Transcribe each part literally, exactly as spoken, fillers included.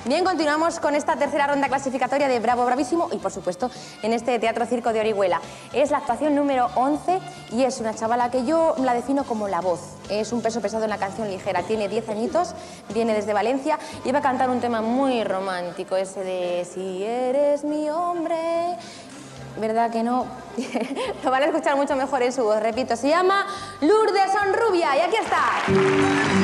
Bien, continuamos con esta tercera ronda clasificatoria de Bravo Bravísimo y, por supuesto, en este Teatro Circo de Orihuela. Es la actuación número once y es una chavala que yo la defino como la voz. Es un peso pesado en la canción ligera, tiene diez añitos, viene desde Valencia y va a cantar un tema muy romántico, ese de si eres mi hombre. ¿Verdad que no? Lo van a escuchar mucho mejor en su voz, repito. Se llama Lourdes Honrubia y aquí está.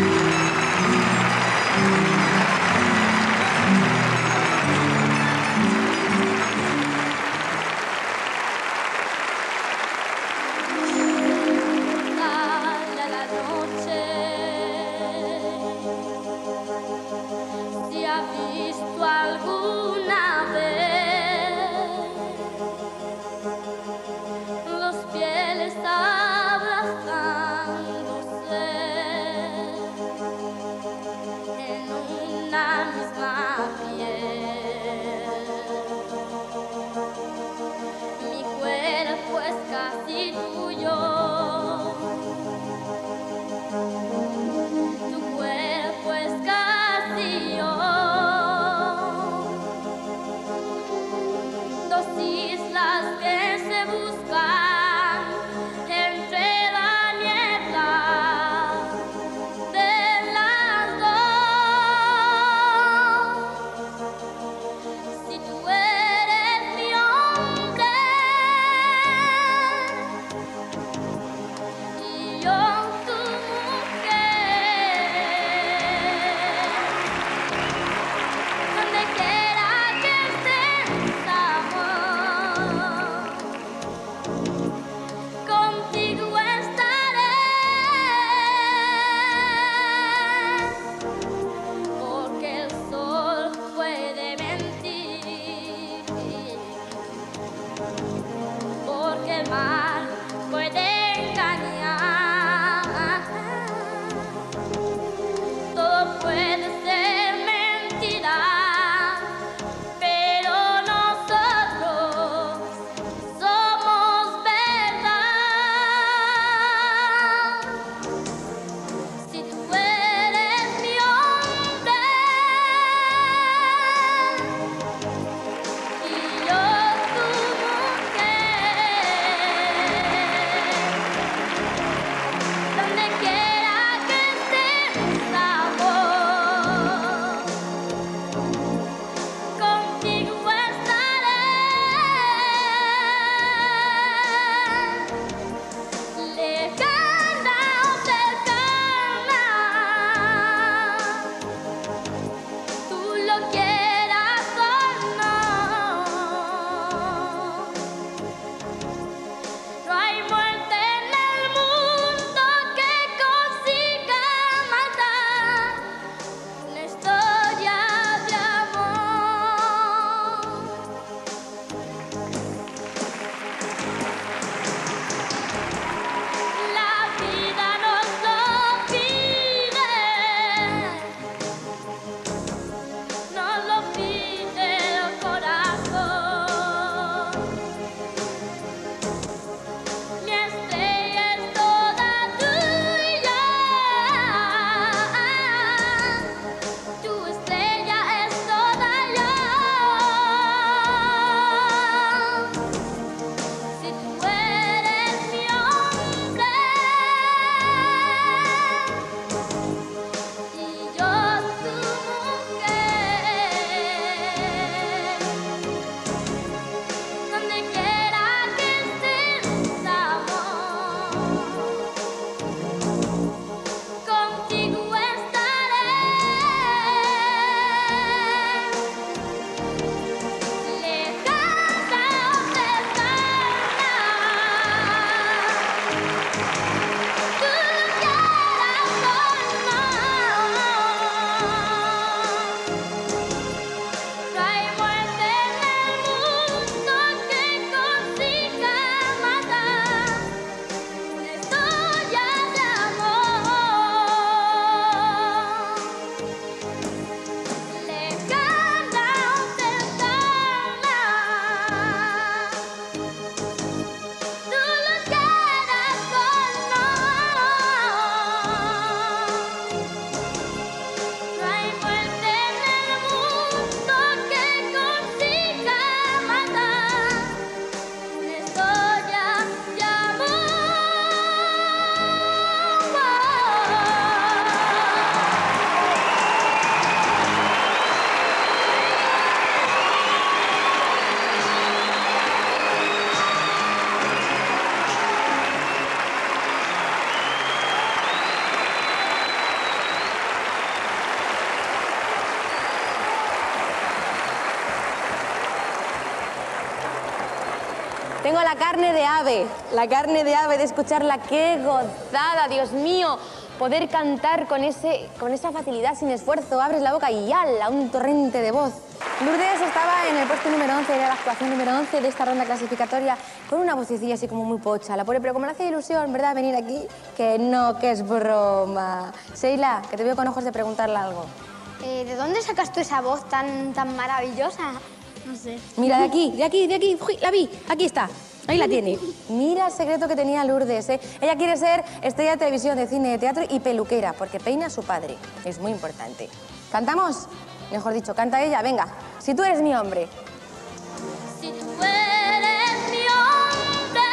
Tengo la carne de ave, la carne de ave de escucharla. ¡Qué gozada, Dios mío! Poder cantar con, ese, con esa facilidad, sin esfuerzo. Abres la boca y ¡yala! Un torrente de voz. Lourdes estaba en el puesto número once, era la actuación número once de esta ronda clasificatoria, con una vocecilla así como muy pocha. La pobre, pero como le hace ilusión, ¿verdad?, venir aquí, que no, que es broma. Sheila, que te veo con ojos de preguntarle algo. Eh, ¿De dónde sacas tú esa voz tan, tan maravillosa? No sé. Mira, de aquí, de aquí, de aquí. Uy, la vi, aquí está. Ahí la tiene. Mira el secreto que tenía Lourdes, ¿eh? Ella quiere ser estrella de televisión, de cine, de teatro y peluquera, porque peina a su padre. Es muy importante. ¿Cantamos? Mejor dicho, canta ella. Venga, si tú eres mi hombre. Si tú eres mi hombre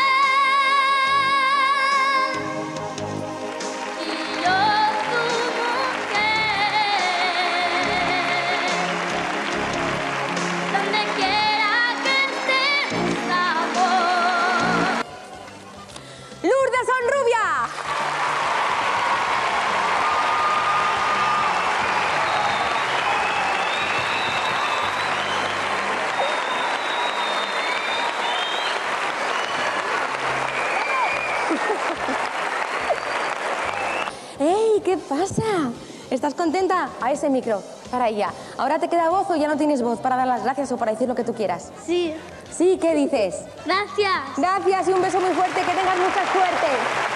y yo tu mujer, donde quiera que estés, amor. ¡Lourdes Honrubia! ¡Ey! ¿Qué pasa? ¿Estás contenta? A ese micro, para ella. ¿Ahora te queda voz o ya no tienes voz para dar las gracias o para decir lo que tú quieras? Sí. ¿Sí? ¿Qué dices? Gracias. Gracias y un beso muy fuerte, que tengas mucha suerte.